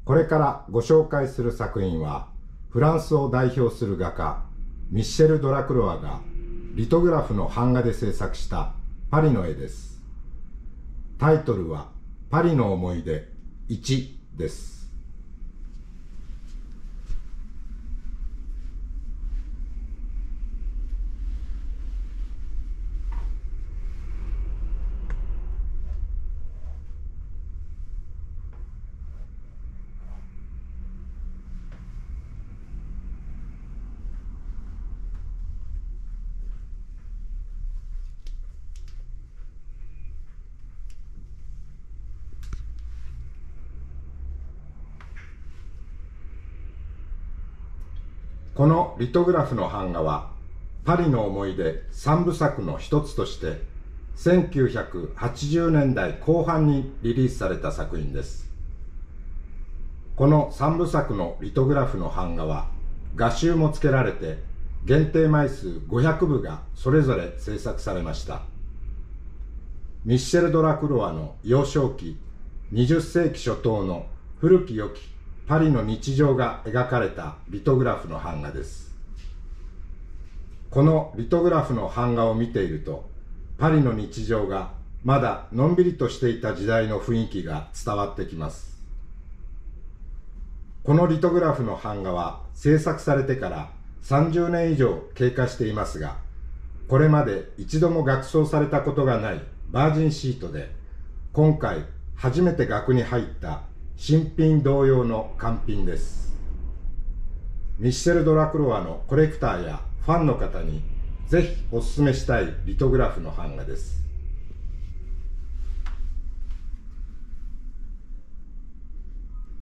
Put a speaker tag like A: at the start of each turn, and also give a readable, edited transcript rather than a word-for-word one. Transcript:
A: これからご紹介する作品は、フランスを代表する画家、ミッシェル・ドラクロワがリトグラフの版画で制作したパリの絵です。タイトルは、パリの思い出1です。このリトグラフの版画は、パリの思い出3部作の一つとして、1980年代後半にリリースされた作品です。この3部作のリトグラフの版画は、画集も付けられて、限定枚数500部がそれぞれ制作されました。ミッシェル・ドラクロワの幼少期、20世紀初頭の古き良きパリの日常が描かれたリトグラフの版画です。このリトグラフの版画を見ていると、パリの日常がまだのんびりとしていた時代の雰囲気が伝わってきます。このリトグラフの版画は制作されてから30年以上経過していますが、これまで一度も額装されたことがないバージンシートで、今回初めて額に入った新品同様の完品です。ミッシェル・ドラクロワのコレクターやファンの方にぜひおすすめしたいリトグラフの版画です。